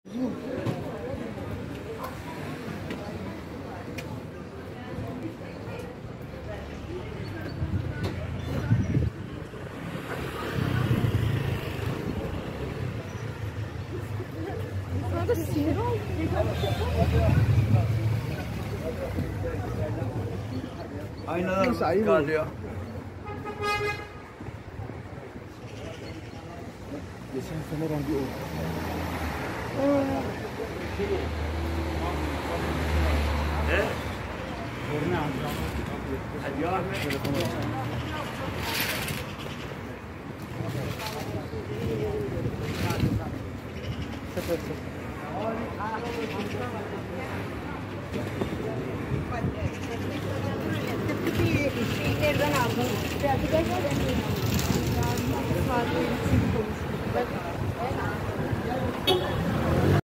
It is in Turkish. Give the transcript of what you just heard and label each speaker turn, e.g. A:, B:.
A: Burada sinir oldu.
B: Aynalar çıkarıyor.
C: Geçen sene ben bir oldu.
B: Ne?
C: Korna aldım.
B: Hadi ya.
A: Şeylerden aldım. Biraz da